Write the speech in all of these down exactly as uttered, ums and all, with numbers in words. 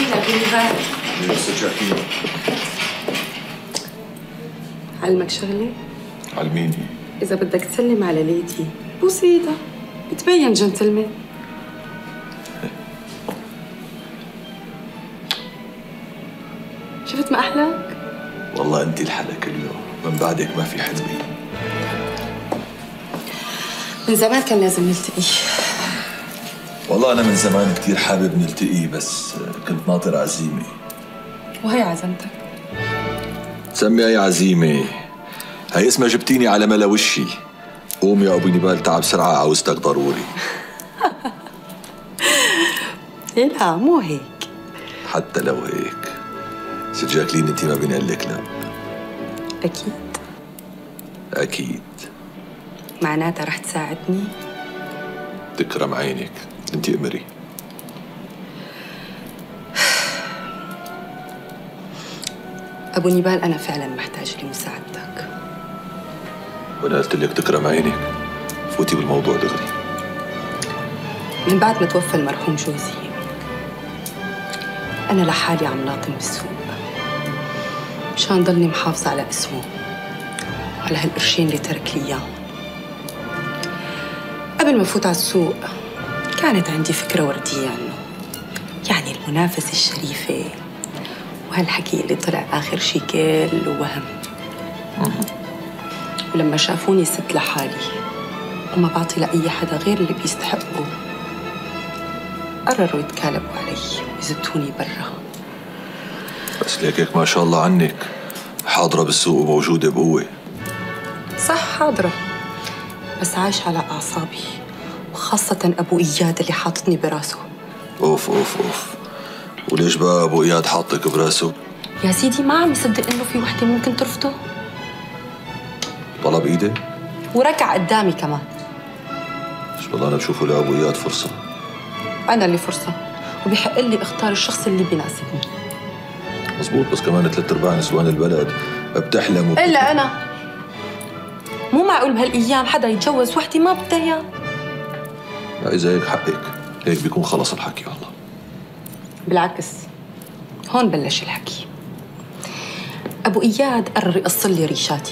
لك الغاء. بس جاكين. علمك شغلة؟ علميني. إذا بدك تسلم على ليدي بوس إيدها، بتبين جنتلمان. شفت ما أحلاك؟ والله أنت الحلك اليوم، من بعدك ما في حلمي. من زمان كان لازم نلتقي. والله أنا من زمان كثير حابب نلتقي، بس كنت ناطر عزيمة. وهي عزمتك؟ سمي أي عزيمة، هي اسمها جبتيني على ملا وشي. قوم يا أبو نبال، تعب بسرعة، عاوزتك ضروري. لا مو هيك. حتى لو هيك ست جاكلين، انت ما بينقال لك لا. أكيد. أكيد. معناتها رح تساعدني؟ تكرم عينك، انت امري. أبو نبال، أنا فعلا محتاج لمساعدتك. وأنا قلت لك تكرم عينك، فوتي بالموضوع دغري. من بعد ما توفى المرحوم جوزي أنا لحالي عم لاطم بالسوق مشان ضلني محافظة على اسمه وعلى هالقرشين اللي ترك لي إياهم. قبل ما فوت على السوق كانت عندي فكرة وردية عنه، يعني المنافسة الشريفة وهالحكي اللي طلع آخر شي كل وهم. ولما شافوني ست لحالي وما بعطي لأي حدا غير اللي بيستحقه، قرروا يتكالبوا علي ويزتوني برا. بس ليك هيك ما شاء الله عنك، حاضرة بالسوق وموجودة بقوة. صح حاضرة، بس عايش على أعصابي، وخاصة أبو إياد اللي حاططني براسه. أوف أوف أوف، وليش بقى أبو إياد حاطك براسه؟ يا سيدي ما عم يصدق إنه في وحدة ممكن ترفضه. طلب إيدي؟ وركع قدامي كمان. بس والله أنا بشوفه لأبو إياد فرصة. أنا اللي فرصة، وبيحق لي اختار الشخص اللي بيناسبني. مزبوط، بس كمان ثلاث أرباع نسوان البلد بتحلم وبت... إلا أنا. مو معقول بهالأيام حدا يتجوز وحدة ما بدها إياه. لا إذا هيك حقك، هيك بيكون خلص الحكي. والله بالعكس، هون بلش الحكي. أبو إياد قرر يقصر لي ريشاتي،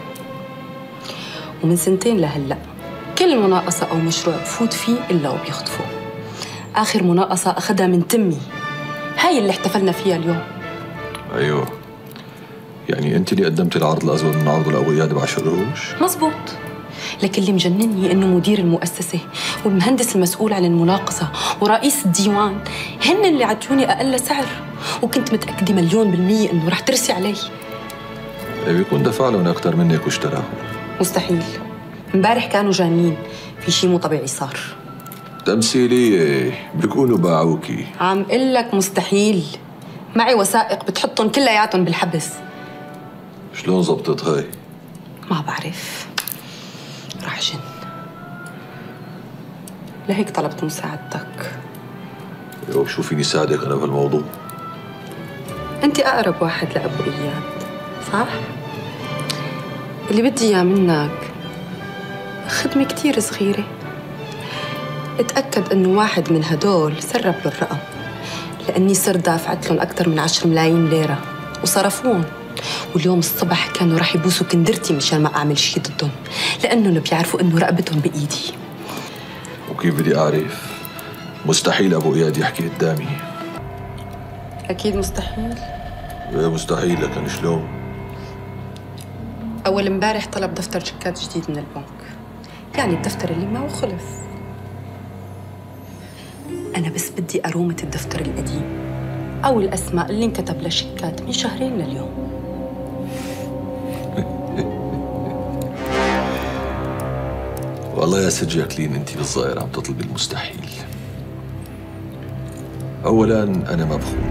ومن سنتين لهلأ كل مناقصة أو مشروع بفوت فيه إلا وبيخطفه. آخر مناقصة أخذها من تمي، هاي اللي احتفلنا فيها اليوم. أيوه، يعني أنت اللي قدمتي العرض الأزود من عرضه لأبو إياد بعشر قروش؟ مزبوط، لكن اللي مجنني إنه مدير المؤسسة والمهندس المسؤول عن المناقصة ورئيس الديوان هن اللي عطوني أقل سعر، وكنت متأكدة مليون بالمية إنه رح ترسي علي. إيه بيكون دفع لهم أكثر منك واشتراهم. مستحيل، امبارح كانوا جانين، في شيء مو طبيعي صار. تمثيلية، بيكونوا باعوكي. عم قل لك مستحيل، معي وثائق بتحطهم كلياتهم بالحبس. شلون زبطت هاي؟ ما بعرف، راح جن. لهيك طلبت مساعدتك. يوه شو فيني ساعدك أنا بهالموضوع؟ أنت أقرب واحد لأبو إياد، صح؟ اللي بدي إياه منك خدمة كتير صغيرة. اتأكد إنه واحد من هدول سرب له الرقم، لأني صرت دافعت لهم أكثر من عشر ملايين ليرة وصرفوهم، واليوم الصبح كانوا راح يبوسوا كندرتي مشان ما أعمل شيء ضدهم، لأنهم بيعرفوا إنه رقبتهم بإيدي. وكيف بدي أعرف؟ مستحيل أبو إياد يحكي قدامي. أكيد مستحيل. إيه مستحيل، لكن شلون؟ أول امبارح طلب دفتر شيكات جديد من البنك، يعني الدفتر اللي معه خلص. أنا بس بدي أرومة الدفتر القديم أو الأسماء اللي انكتب لها شيكات من شهرين لليوم. والله يا ست جاكلين، انت بالظاهر عم تطلبي المستحيل. اولا انا ما بخون،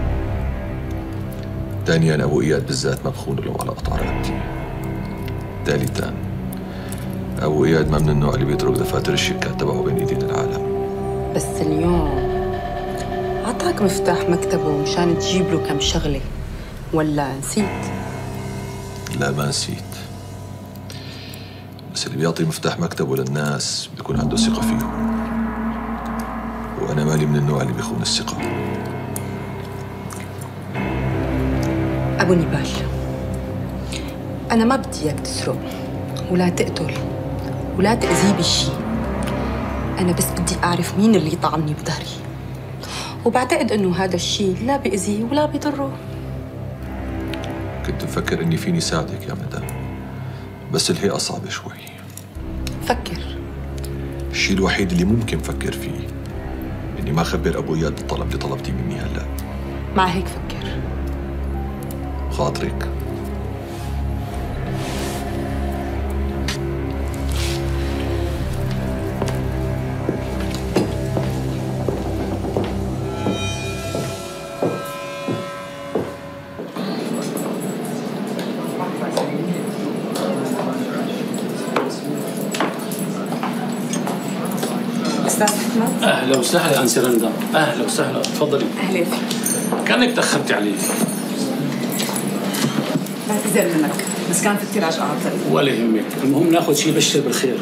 ثانيا ابو اياد بالذات ما بخون له على قطع رقبتي، ثالثا ابو اياد ما من النوع اللي بيترك دفاتر الشيكات تبعه بين ايدين العالم. بس اليوم عطاك مفتاح مكتبه مشان تجيب له كم شغله، ولا نسيت؟ لا ما نسيت، بس اللي بيعطي مفتاح مكتبه للناس بيكون عنده ثقة فيهم، وأنا مالي من النوع اللي بيخون الثقة. أبو نيبال، أنا ما بدي إياك تسرق ولا تقتل ولا تأذيه بشي. أنا بس بدي أعرف مين اللي طعنني بظهري، وبعتقد إنه هذا الشيء لا بيأذيه ولا بيضره. كنت مفكر إني فيني ساعدك يا مدام، بس الهيئة صعبة شوي. فكر. الشيء الوحيد اللي ممكن فكر فيه إني ما أخبر أبو إياد بالطلب اللي طلبتيه مني هلا. مع هيك فكر. خاطرك. أهلا وسهلا أنسي رندا، أهلا وسهلا، تفضلي. أهلا فيك. كأنك تأخرتي علي. بعتذر منك، بس كان في كثير عجقة على الطريق. ولا يهمك، المهم ناخذ شيء يبشر بالخير.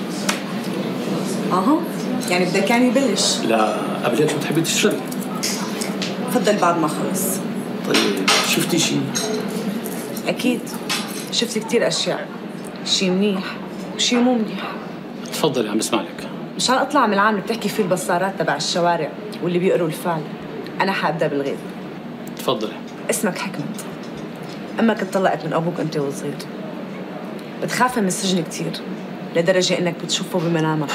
أها، يعني بدك كان يبلش؟ لا، قبل هيك شو بتحبي تشربي؟ تفضل بعد ما خلص. طيب، شفتي شيء؟ أكيد، شفت كثير أشياء، شيء منيح وشيء مو منيح. تفضلي عم بسمع لك. مشان اطلع من العام اللي بتحكي فيه البصارات تبع الشوارع واللي بيقروا الفعل، انا حابدا بالغيب. تفضلي. اسمك حكمت، امك اتطلقت من ابوك انت وصغير. بتخاف من السجن كثير لدرجه انك بتشوفه بمنامك.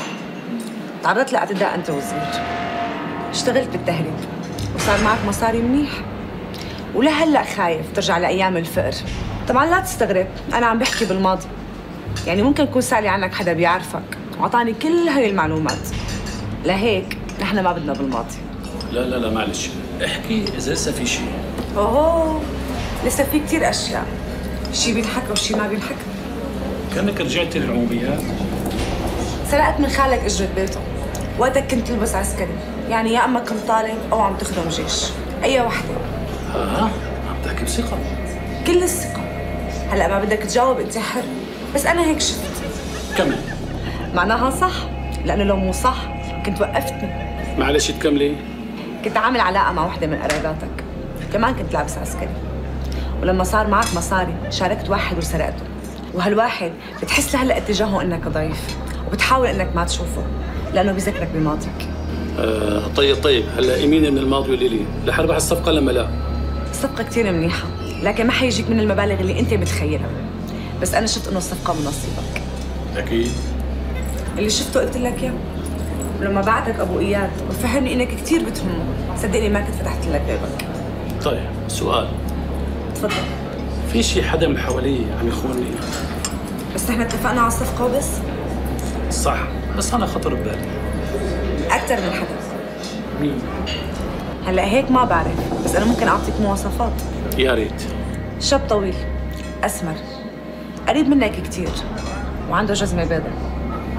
تعرضت لاعتداء انت وصغير، اشتغلت بالتهريب وصار معك مصاري منيح، ولهلا خايف ترجع لايام الفقر. طبعا لا تستغرب، انا عم بحكي بالماضي، يعني ممكن يكون سالي عنك حدا بيعرفك وعطاني كل هاي المعلومات. لهيك نحن ما بدنا بالماضي. لا لا لا معلش، احكي إذا لسه في شيء. اوه لسه في كثير أشياء، شيء بينحكى وشيء ما بينحكى. كأنك رجعتي للعموميات. سرقت من خالك أجرة بيته، وقتك كنت تلبس عسكري، يعني يا أما كنت طالب أو عم تخدم جيش، أي وحدة. ها عم تحكي بثقة. كل الثقة. هلا ما بدك تجاوب أنت حر، بس أنا هيك شفت. كمل. معناها صح، لأنه لو مو صح كنت وقفتني. معلش تكملي. كنت عامل علاقة مع وحدة من قراباتك، كمان كنت لابس عسكري، ولما صار معك مصاري شاركت واحد وسرقته، وهالواحد بتحس لهلا اتجاهه انك ضعيف وبتحاول انك ما تشوفه لانه بيذكرك بماضيك. آه طيب طيب، هلا يمين من الماضي والليلي رح اربح الصفقة لما لا؟ الصفقة كثير منيحة، لكن ما حيجيك من المبالغ اللي انت متخيلها، بس انا شفت انه الصفقة من نصيبك. اكيد. اللي شفته قلت لك اياه، ولما بعتك ابو اياد وفهمني انك كثير بتهمه، صدقني ما كنت فتحت لك بابك. طيب سؤال. تفضل. في شي حدا من حوالي عم يخونني؟ بس نحن اتفقنا على الصفقة وبس. صح، بس انا خطر ببالي. اكثر من حدا. مين؟ هلا هيك ما بعرف، بس انا ممكن اعطيك مواصفات. يا ريت. شاب طويل، اسمر، قريب منك كثير، وعنده جزمة بيضاء.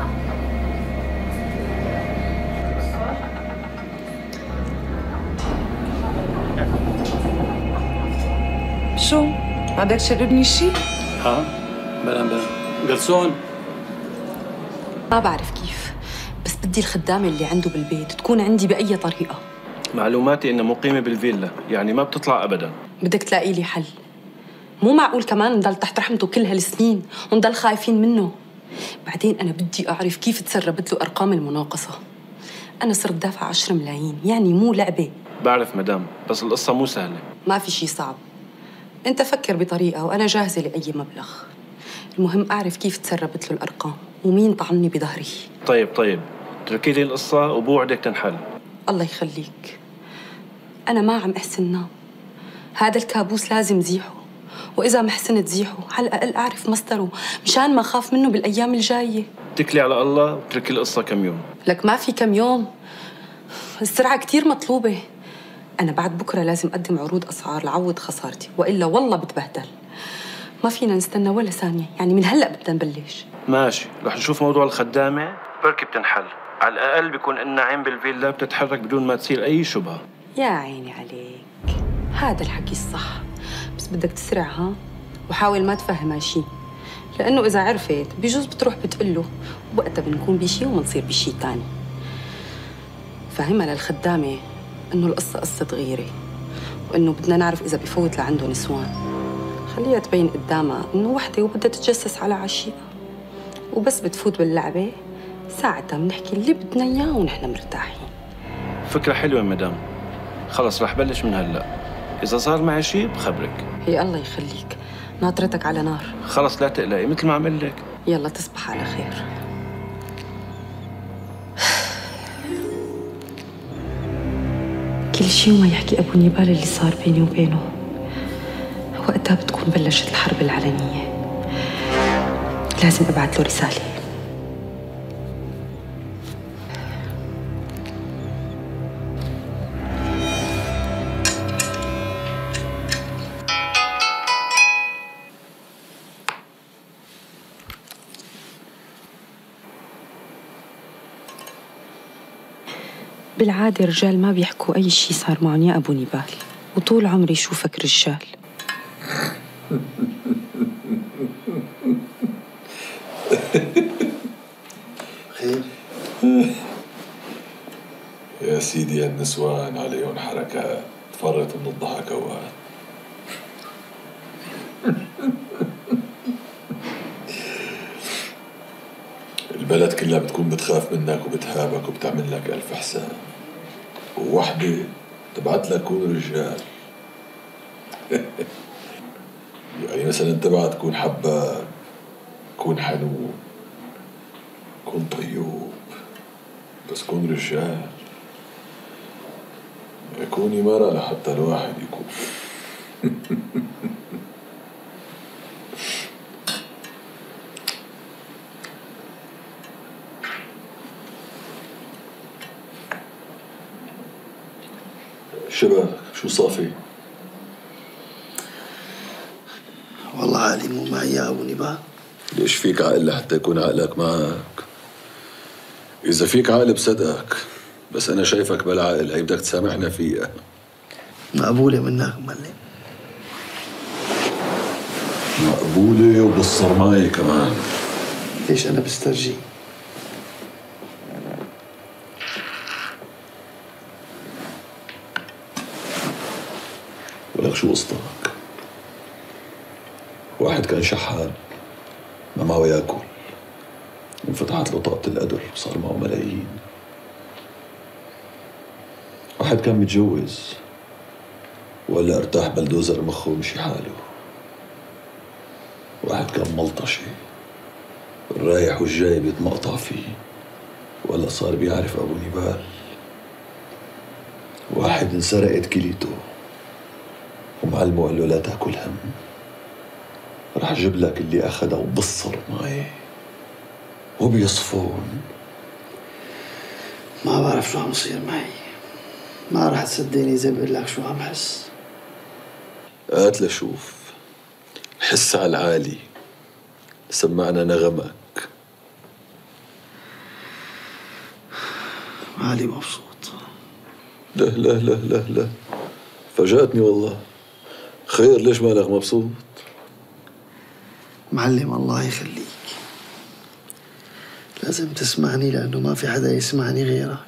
شو؟ ما بدك تشربني شيء؟ ها؟ بلا بلا. جلسون. ما بعرف كيف، بس بدي الخدامة اللي عنده بالبيت تكون عندي بأي طريقة. معلوماتي إنها مقيمة بالفيلا، يعني ما بتطلع أبداً. بدك تلاقي لي حل. مو معقول كمان نضل تحت رحمته كل هالسنين ونضل خايفين منه. بعدين أنا بدي أعرف كيف تسربت له أرقام المناقصة. أنا صرت دافع عشرة ملايين، يعني مو لعبة. بعرف مدام، بس القصة مو سهلة. ما في شي صعب. أنت فكر بطريقة وأنا جاهزة لأي مبلغ. المهم أعرف كيف تسربت له الأرقام ومين طعني بظهري. طيب طيب، اتركي لي القصة وبوعدك تنحل. الله يخليك. أنا ما عم أحسن نام. هذا الكابوس لازم زيحه، وإذا ما حسنت زيحه على الأقل أعرف مصدره مشان ما أخاف منه بالأيام الجاية. اتكلي على الله واتركي القصة كم يوم. لك ما في كم يوم، السرعة كتير مطلوبة. أنا بعد بكرة لازم أقدم عروض أسعار لعوض خسارتي، وإلا والله بتبهدل. ما فينا نستنى ولا ثانية، يعني من هلأ بدنا نبلش. ماشي، رح نشوف موضوع الخدامة بركي بتنحل. على الأقل بيكون إننا عين بالفيلا بتتحرك بدون ما تصير أي شبهة. يا عيني عليك، هذا الحكي الصح، بس بدك تسرع ها، وحاول ما تفهمها شيء، لأنه إذا عرفت بجوز بتروح بتقله، ووقتها بنكون بشيء ومنصير بشيء تاني. فهمها للخدامة إنه القصة قصة غيرة، وإنه بدنا نعرف إذا بفوت لعنده نسوان. خليها تبين قدامها إنه وحدة وبدها تتجسس على عشيقها، وبس بتفوت باللعبة ساعتها بنحكي اللي بدنا إياه ونحن مرتاحين. فكرة حلوة مدام. خلص رح بلش من هلا، إذا صار معي شيء بخبرك. هي الله يخليك، ناطرتك على نار. خلص لا تقلقي مثل ما عمل لك. يلا تصبح على خير. كل شيء وما يحكي أبو نيبال اللي صار بيني وبينه، وقتها بتكون بلشت الحرب العلنية. لازم أبعث له رسالة. بالعادة الرجال ما بيحكوا أي شي صار معهم يا أبو نيبال، وطول عمري شوفك رجال. خير يا سيدي، النسوان عليهم حركات تفرط من الضحك اوقات. البلد كلها بتكون بتخاف منك وبتهابك وبتعمل لك ألف حساب، ووحدة تبعت لك كون رجال. يعني مثلا تبعت كون حبان، كون حنون، كون طيوب، بس كون رجال يكون مرة لحتى الواحد يكون. شبك شو صافي؟ والله عقلي مو معي يا ابو نبال. ليش فيك عقل لحتى يكون عقلك معك؟ إذا فيك عقل بصدقك، بس أنا شايفك بلا عقل، هي بدك تسامحنا فيها. مقبولة منك مملي. مقبولة وبالصرماية كمان. ليش أنا بسترجي؟ ولك شو قصتك؟ واحد كان شحات ما معه ياكل، انفتحت له طاقة القدر وصار معه ملايين. واحد كان متجوز ولا ارتاح بلدوزر مخه ومشي حاله. واحد كان ملطشي الرايح والجاي بيتمقطع فيه ولا صار بيعرف أبو نبال. واحد انسرقت كليته ومعلمه قال له لا تاكل هم، رح اجيب لك اللي اخذها وبصر معي وبيصفون. ما بعرف شو عم يصير معي، ما رح تصدقني إذا بقول لك شو عم حس. هات لشوف، حس على العالي، سمعنا نغمك. مالي مبسوط. لا لا لا لا لا، فاجأتني والله. خير، ليش مالك مبسوط؟ معلم الله يخليك، لازم تسمعني لأنه ما في حدا يسمعني غيرك.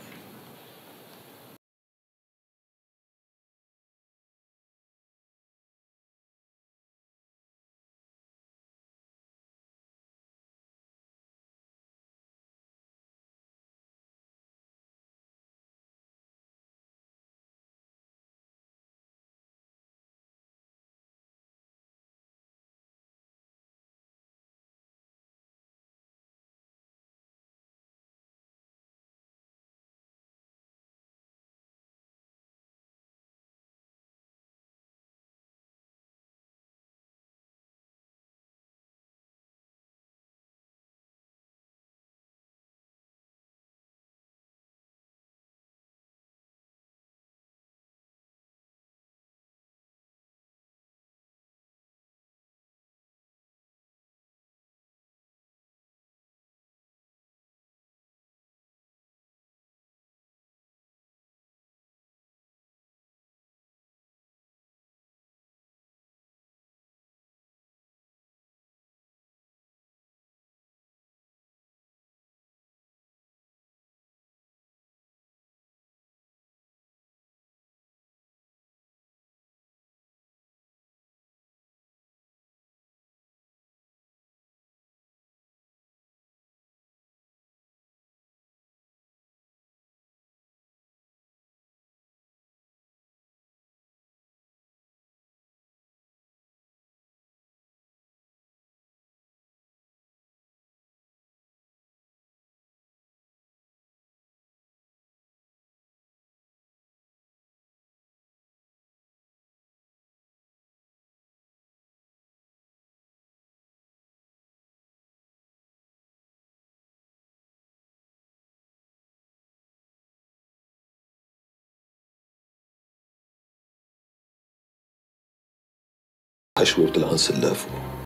حشوة وطلع عن سلافه.